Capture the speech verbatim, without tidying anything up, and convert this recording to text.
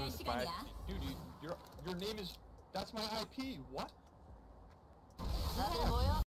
준비할 my, 시간이야. dude, you, your your name is that's my I P. What?